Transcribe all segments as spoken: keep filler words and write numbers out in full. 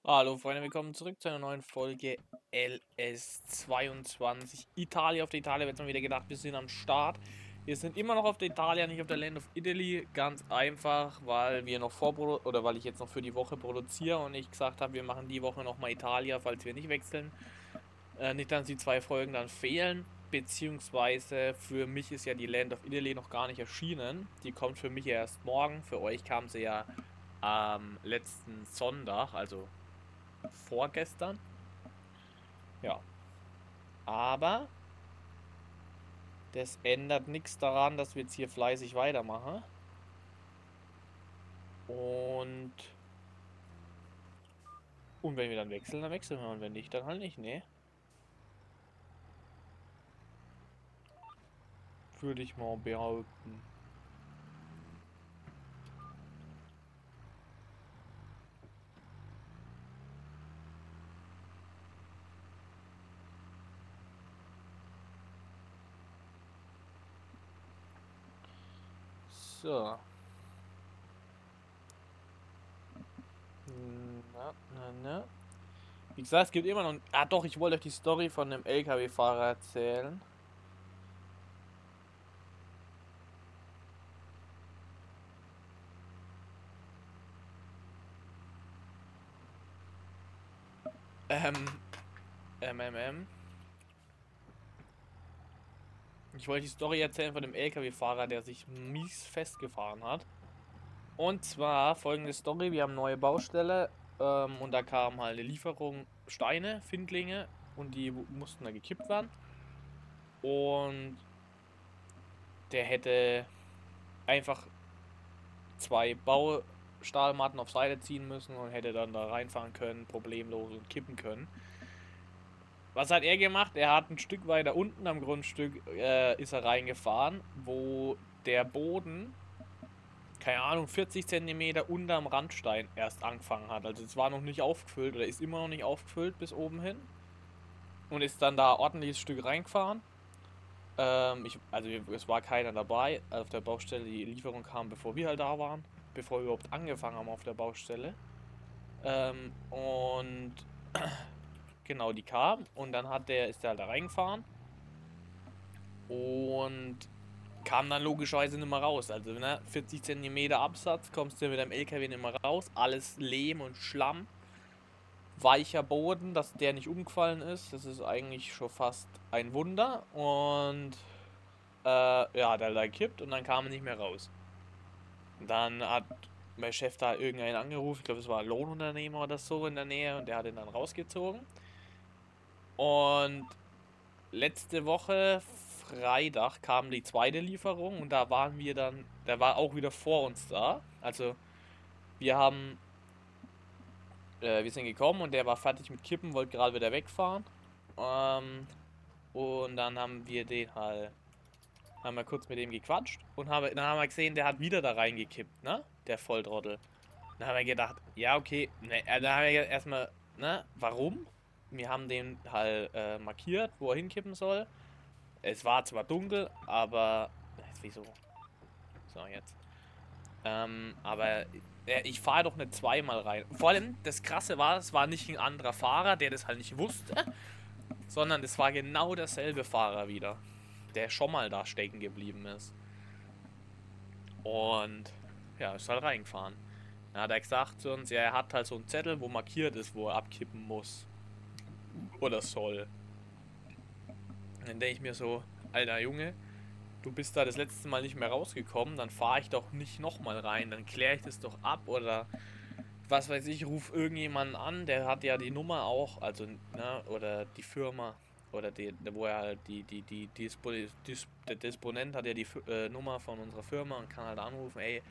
Hallo Freunde, willkommen zurück zu einer neuen Folge L S zweiundzwanzig. Italien auf der Italia, jetzt mal wieder gedacht, wir sind am Start. Wir sind immer noch auf der Italia, nicht auf der Land of Italy. Ganz einfach, weil wir noch vorprodu oder weil ich jetzt noch für die Woche produziere und ich gesagt habe, wir machen die Woche nochmal Italia, falls wir nicht wechseln. Äh, nicht, dass die zwei Folgen dann fehlen. Beziehungsweise für mich ist ja die Land of Italy noch gar nicht erschienen. Die kommt für mich erst morgen. Für euch kam sie ja am letzten Sonntag, also vorgestern. Ja. Aber das ändert nichts daran, dass wir jetzt hier fleißig weitermachen. Und, und wenn wir dann wechseln, dann wechseln wir. Und wenn nicht, dann halt nicht, ne? Würde ich mal behaupten. So. Na, na, na. Wie gesagt, es gibt immer noch... Ah doch, ich wollte euch die Story von dem L K W-Fahrer erzählen. Ähm, M M M. Ich wollte die Story erzählen von dem L K W-Fahrer, der sich mies festgefahren hat. Und zwar folgende Story: Wir haben neue Baustelle ähm, und da kam halt eine Lieferung Steine, Findlinge und die mussten da gekippt werden. Und der hätte einfach zwei Baustahlmatten auf Seite ziehen müssen und hätte dann da reinfahren können, problemlos und kippen können. Was hat er gemacht? Er hat ein Stück weiter unten am Grundstück äh, ist er reingefahren, wo der Boden, keine Ahnung, vierzig Zentimeter unterm Randstein erst angefangen hat. Also es war noch nicht aufgefüllt oder ist immer noch nicht aufgefüllt bis oben hin. Und ist dann da ordentliches Stück reingefahren. Ähm, ich, also es war keiner dabei auf der Baustelle. Die Lieferung kam, bevor wir halt da waren. Bevor wir überhaupt angefangen haben auf der Baustelle. Ähm, und genau, die kam. Und dann hat der, ist der halt da reingefahren. Und kam dann logischerweise nicht mehr raus. Also, ne, vierzig Zentimeter Absatz, kommst du mit dem L K W nicht mehr raus. Alles Lehm und Schlamm. Weicher Boden, dass der nicht umgefallen ist. Das ist eigentlich schon fast ein Wunder. Und äh, ja, der da gekippt und dann kam er nicht mehr raus. Dann hat mein Chef da irgendeinen angerufen. Ich glaube, es war ein Lohnunternehmer oder so in der Nähe. Und der hat ihn dann rausgezogen. Und letzte Woche Freitag kam die zweite Lieferung und da waren wir dann, der war auch wieder vor uns da. Also wir haben, äh, wir sind gekommen und der war fertig mit Kippen, wollte gerade wieder wegfahren. Ähm, und dann haben wir den halt, haben wir kurz mit dem gequatscht und haben, dann haben wir gesehen, der hat wieder da reingekippt, ne? Der Volltrottel. Dann haben wir gedacht, ja okay, ne, äh, dann haben wir erstmal, ne, warum? Wir haben den halt äh, markiert, wo er hinkippen soll. Es war zwar dunkel, aber. Wieso? So, jetzt. Ähm, aber äh, ich fahre doch nicht zweimal rein. Vor allem, das Krasse war, es war nicht ein anderer Fahrer, der das halt nicht wusste, sondern es war genau derselbe Fahrer wieder, der schon mal da stecken geblieben ist. Und ja, ist halt reingefahren. Dann hat er gesagt zu uns, ja, er hat halt so einen Zettel, wo markiert ist, wo er abkippen muss. Oder soll. Dann denke ich mir so, alter Junge, du bist da das letzte Mal nicht mehr rausgekommen, dann fahre ich doch nicht nochmal rein, dann kläre ich das doch ab oder was weiß ich, ruf irgendjemanden an, der hat ja die Nummer auch, also, ne, oder die Firma oder die, wo er halt die, die, die, die Dispo, Dis, der Disponent hat ja die äh, Nummer von unserer Firma und kann halt anrufen, ey,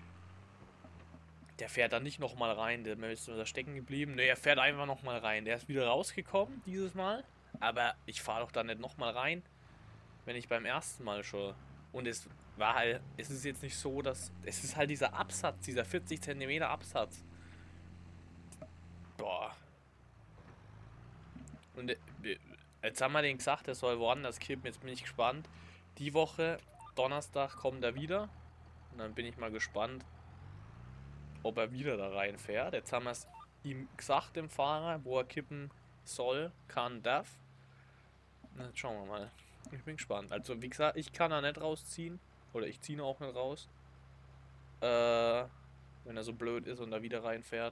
der fährt da nicht nochmal rein, der ist da stecken geblieben, ne, er fährt einfach nochmal rein, der ist wieder rausgekommen dieses Mal, aber ich fahre doch da nicht nochmal rein, wenn ich beim ersten Mal schon. Und es war halt, es ist jetzt nicht so, dass. Es ist halt dieser Absatz, dieser vierzig Zentimeter Absatz. Boah. Und äh, jetzt haben wir den gesagt, der soll woanders kippen. Jetzt bin ich gespannt. Die Woche, Donnerstag, kommt er wieder. Und dann bin ich mal gespannt, ob er wieder da reinfährt. Jetzt haben wir es ihm gesagt, dem Fahrer, wo er kippen soll, kann, darf. Na, jetzt schauen wir mal. Ich bin gespannt. Also, wie gesagt, ich kann da nicht rausziehen. Oder ich ziehe ihn auch nicht raus. Äh, wenn er so blöd ist und da wieder reinfährt.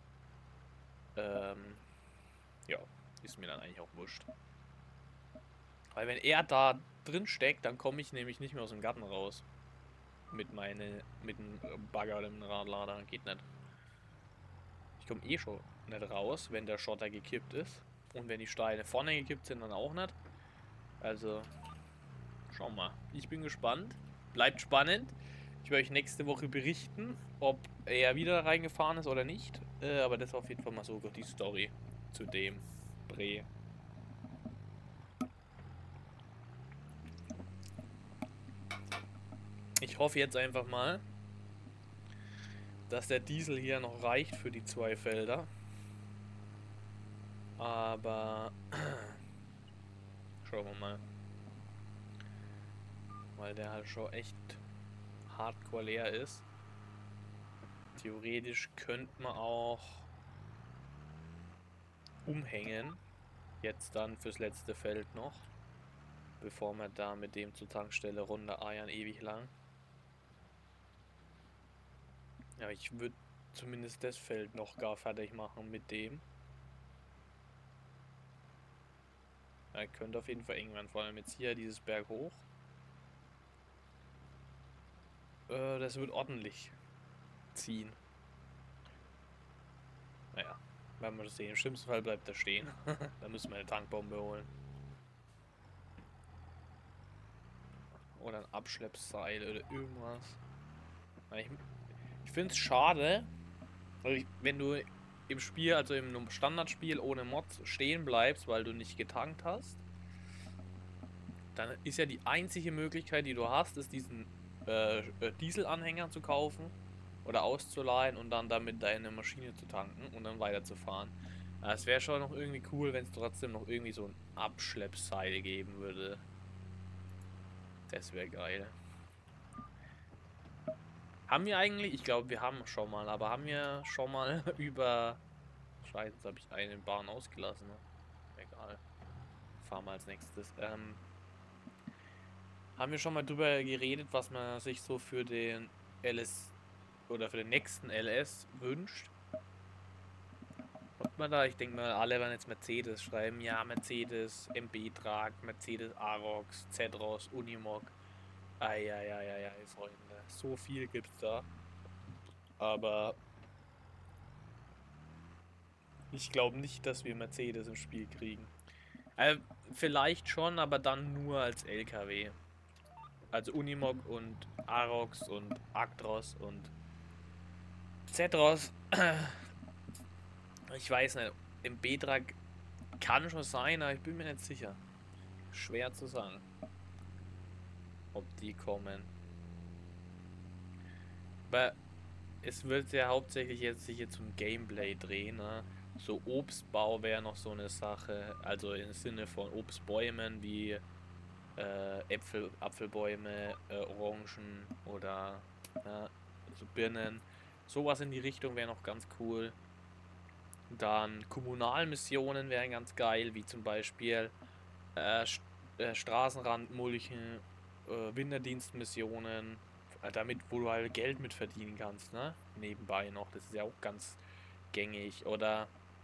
Ähm, ja, ist mir dann eigentlich auch wurscht. Weil wenn er da drin steckt, dann komme ich nämlich nicht mehr aus dem Garten raus. Mit meine, mit dem Bagger oder dem Radlader. Geht nicht. Ich komme eh schon nicht raus, wenn der Schotter gekippt ist. Und wenn die Steine vorne gekippt sind, dann auch nicht. Also, schauen wir mal. Ich bin gespannt. Bleibt spannend. Ich werde euch nächste Woche berichten, ob er wieder reingefahren ist oder nicht. Äh, aber das ist auf jeden Fall mal so die Story zu dem Bre. Ich hoffe jetzt einfach mal, dass der Diesel hier noch reicht für die zwei Felder. Aber schauen wir mal. Weil der halt schon echt hardcore leer ist. Theoretisch könnte man auch umhängen. Jetzt dann fürs letzte Feld noch. Bevor wir da mit dem zur Tankstelle runter eiern ewig lang. Ja, ich würde zumindest das Feld noch gar fertig machen mit dem. Ja, könnte auf jeden Fall irgendwann, vor allem jetzt hier dieses Berg hoch. Äh, das wird ordentlich ziehen. Naja, werden wir das sehen. Im schlimmsten Fall bleibt er stehen. Da müssen wir eine Tankbombe holen. Oder ein Abschleppseil oder irgendwas. Ich, ich finde es schade, weil ich, wenn du im Spiel, also im Standardspiel ohne Mods stehen bleibst, weil du nicht getankt hast, dann ist ja die einzige Möglichkeit, die du hast, ist diesen äh, Dieselanhänger zu kaufen oder auszuleihen und dann damit deine Maschine zu tanken und dann weiterzufahren. Es wäre schon noch irgendwie cool, wenn es trotzdem noch irgendwie so ein Abschleppseil geben würde. Das wäre geil. Haben wir eigentlich, ich glaube wir haben schon mal, aber haben wir schon mal über... Scheiße, jetzt habe ich einen Bahn ausgelassen. Ne? Egal. Fahren wir als nächstes. Ähm, haben wir schon mal drüber geredet, was man sich so für den L S oder für den nächsten L S wünscht? Hat man da, ich denke mal, alle werden jetzt Mercedes schreiben. Ja, Mercedes, M B-Trag, Mercedes Arox, Z-Ros, Unimog. Eieieiei, Freunde. So viel gibt's da. Aber ich glaube nicht, dass wir Mercedes im Spiel kriegen. Äh, vielleicht schon, aber dann nur als L K W. Also Unimog und Arox und Actros und Z-Ros. Ich weiß nicht. Im B-Trag kann schon sein, aber ich bin mir nicht sicher. Schwer zu sagen, ob die kommen. Aber es wird ja hauptsächlich jetzt sich jetzt um Gameplay drehen, ne? So Obstbau wäre noch so eine Sache, also im Sinne von Obstbäumen wie äh, Äpfel, Apfelbäume, äh, Orangen oder ja, so Birnen. Sowas in die Richtung wäre noch ganz cool. Dann Kommunalmissionen wären ganz geil, wie zum Beispiel äh, St äh, Straßenrandmulchen, äh, Winterdienstmissionen, äh, damit, wo du halt Geld mit verdienen kannst, ne? Nebenbei noch, das ist ja auch ganz gängig. Oder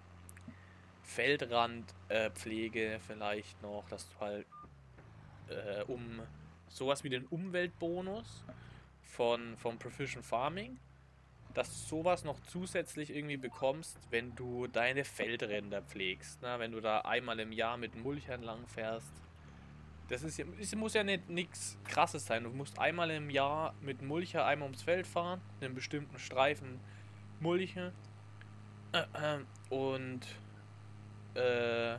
Feldrandpflege äh, vielleicht noch, dass du halt äh, um sowas wie den Umweltbonus von, von Precision Farming, dass du sowas noch zusätzlich irgendwie bekommst, wenn du deine Feldränder pflegst. Ne? Wenn du da einmal im Jahr mit Mulchern lang fährst. Das ist ja, es muss ja nicht nichts Krasses sein. Du musst einmal im Jahr mit Mulcher einmal ums Feld fahren, einen bestimmten Streifen mulchen äh, äh, und äh,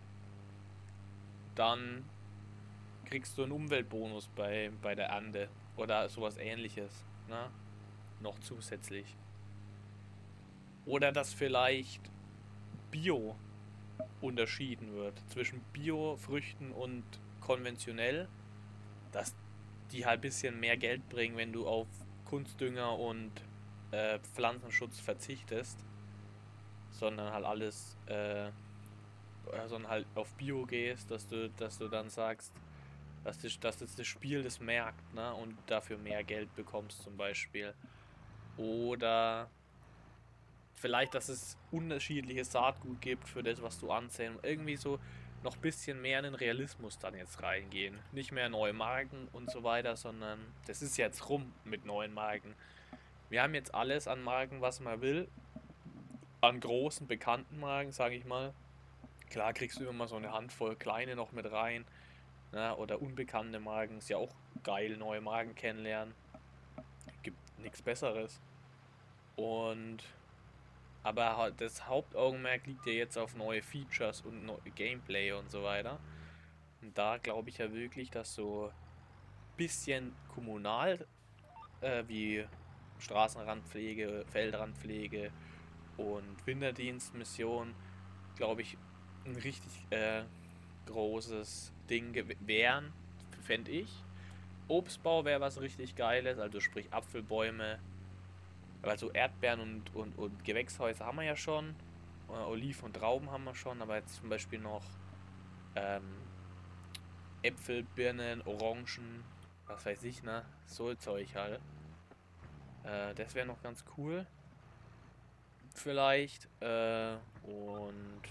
dann kriegst du einen Umweltbonus bei, bei der Ernte oder sowas ähnliches, ne? Noch zusätzlich. Oder dass vielleicht Bio unterschieden wird zwischen Bio-Früchten und konventionell, dass die halt ein bisschen mehr Geld bringen, wenn du auf Kunstdünger und äh, Pflanzenschutz verzichtest. sondern halt alles, äh, sondern halt auf Bio gehst, dass du, dass du dann sagst, dass das, dass das, das Spiel das merkt, ne? Und dafür mehr Geld bekommst zum Beispiel. Oder vielleicht, dass es unterschiedliches Saatgut gibt für das, was du anzählst. Irgendwie so noch ein bisschen mehr in den Realismus dann jetzt reingehen. Nicht mehr neue Marken und so weiter, sondern das ist jetzt rum mit neuen Marken. Wir haben jetzt alles an Marken, was man will. An großen, bekannten Marken, sage ich mal. Klar kriegst du immer mal so eine Handvoll kleine noch mit rein. Ne? Oder unbekannte Marken. Ist ja auch geil, neue Marken kennenlernen. Gibt nichts Besseres. Und aber das Hauptaugenmerk liegt ja jetzt auf neue Features und neue Gameplay und so weiter. Und da glaube ich ja wirklich, dass so ein bisschen kommunal, äh, wie Straßenrandpflege, Feldrandpflege und Winterdienstmission, glaube ich, ein richtig äh, großes Ding wären, fände ich. Obstbau wäre was richtig Geiles, also sprich Apfelbäume, also Erdbeeren und, und, und Gewächshäuser haben wir ja schon. Äh, Oliven und Trauben haben wir schon, aber jetzt zum Beispiel noch ähm, Äpfel, Birnen, Orangen, was weiß ich, ne? So Zeug halt. Äh, das wäre noch ganz cool. Vielleicht. Äh, und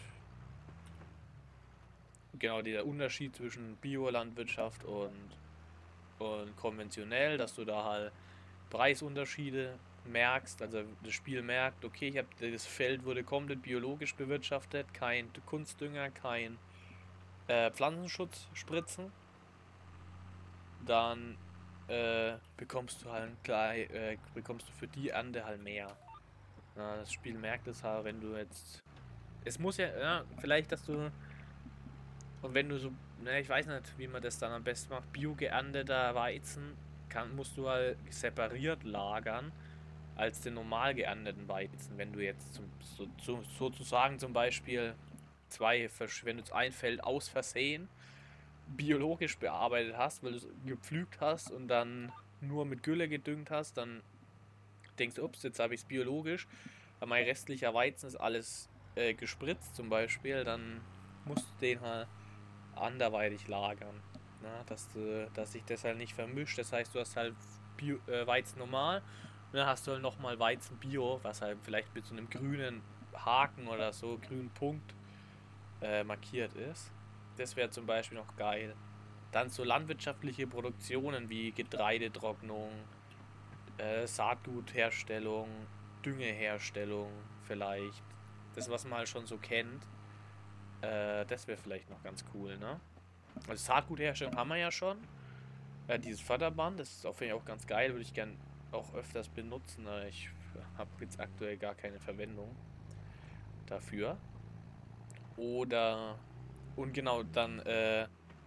genau dieser Unterschied zwischen Biolandwirtschaft und, und konventionell, dass du da halt Preisunterschiede merkst, also das Spiel merkt, okay, ich habe das Feld wurde komplett biologisch bewirtschaftet, kein Kunstdünger, kein äh, Pflanzenschutz-Spritzen, dann äh, bekommst du halt gleich, äh, bekommst du für die Ernte halt mehr. Na, das Spiel merkt es halt, wenn du jetzt, es muss ja, ja, vielleicht, dass du, und wenn du so, ne, ich weiß nicht, wie man das dann am besten macht, bio geernteter Weizen, kann, musst du halt separiert lagern als den normal geernteten Weizen. Wenn du jetzt zum, so, so, sozusagen zum Beispiel zwei, wenn du jetzt ein Feld aus Versehen biologisch bearbeitet hast, weil du es gepflügt hast und dann nur mit Gülle gedüngt hast, dann denkst du, ups, jetzt habe ich es biologisch, aber mein restlicher Weizen ist alles äh, gespritzt zum Beispiel, dann musst du den halt anderweitig lagern. Na, dass, du, dass sich das halt nicht vermischt. Das heißt, du hast halt Bio, äh, Weizen normal und dann hast du halt nochmal Weizen Bio, was halt vielleicht mit so einem grünen Haken oder so, grünen Punkt äh, markiert ist. Das wäre zum Beispiel noch geil. Dann so landwirtschaftliche Produktionen wie Getreidetrocknung, äh, Saatgutherstellung, Düngeherstellung vielleicht. Das, was man halt schon so kennt. Äh, das wäre vielleicht noch ganz cool, ne? Also Saatgutherstellung haben wir ja schon. Äh, dieses Förderband, das ist auf jeden Fall auch ganz geil, würde ich gern auch öfters benutzen. Aber ich habe jetzt aktuell gar keine Verwendung dafür. Oder, und genau, dann, äh,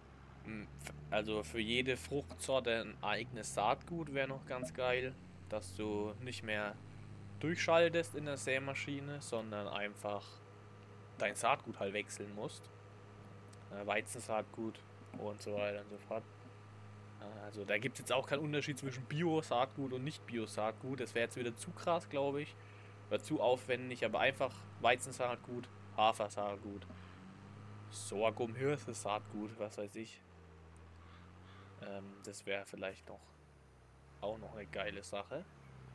also für jede Fruchtsorte ein eigenes Saatgut wäre noch ganz geil, dass du nicht mehr durchschaltest in der Sämaschine, sondern einfach dein Saatgut halt wechseln musst. Äh, Weizensaatgut und so weiter und so fort. Also da gibt es jetzt auch keinen Unterschied zwischen Bio-Saatgut und Nicht-Bio-Saatgut. Das wäre jetzt wieder zu krass, glaube ich. Oder zu aufwendig, aber einfach Weizensaatgut, Hafersaatgut, Sorghum, Hirse-Saatgut, was weiß ich. Ähm, das wäre vielleicht noch auch noch eine geile Sache.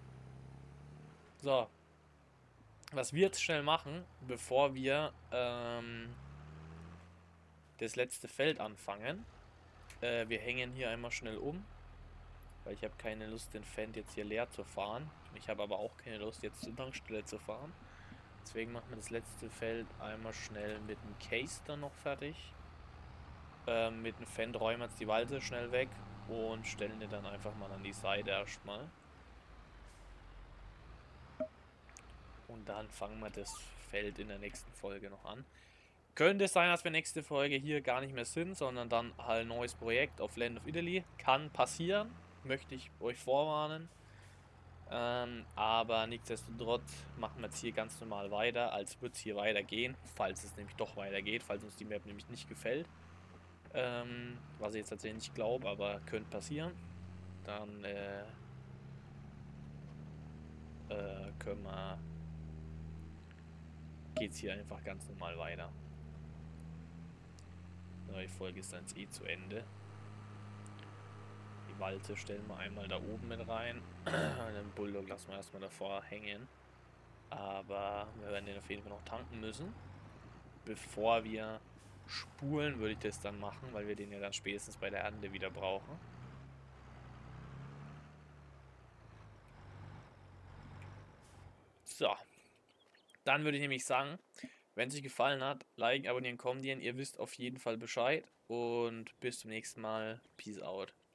So, was wir jetzt schnell machen, bevor wir ähm, das letzte Feld anfangen. Äh, wir hängen hier einmal schnell um. Weil ich habe keine Lust, den Fendt jetzt hier leer zu fahren. Ich habe aber auch keine Lust, jetzt zur Tankstelle zu fahren. Deswegen machen wir das letzte Feld einmal schnell mit dem Case dann noch fertig. Ähm, mit dem Fendt räumen wir jetzt die Walze schnell weg und stellen den dann einfach mal an die Seite erstmal. Und dann fangen wir das Feld in der nächsten Folge noch an. Könnte es sein, dass wir nächste Folge hier gar nicht mehr sind, sondern dann halt ein neues Projekt auf Land of Italy. Kann passieren, möchte ich euch vorwarnen. Ähm, aber nichtsdestotrotz machen wir jetzt hier ganz normal weiter, als würde es hier weitergehen, falls es nämlich doch weitergeht, falls uns die Map nämlich nicht gefällt. Ähm, was ich jetzt tatsächlich nicht glaube, aber könnte passieren. Dann äh, äh, können wir geht es hier einfach ganz normal weiter. Ja, die Folge ist dann jetzt eh zu Ende. Die Walze stellen wir einmal da oben mit rein. Den Bulldog lassen wir erstmal davor hängen. Aber wir werden den auf jeden Fall noch tanken müssen. Bevor wir spulen, würde ich das dann machen, weil wir den ja dann spätestens bei der Ernte wieder brauchen. So. Dann würde ich nämlich sagen, wenn es euch gefallen hat, liken, abonnieren, kommentieren. Ihr wisst auf jeden Fall Bescheid. Und bis zum nächsten Mal. Peace out.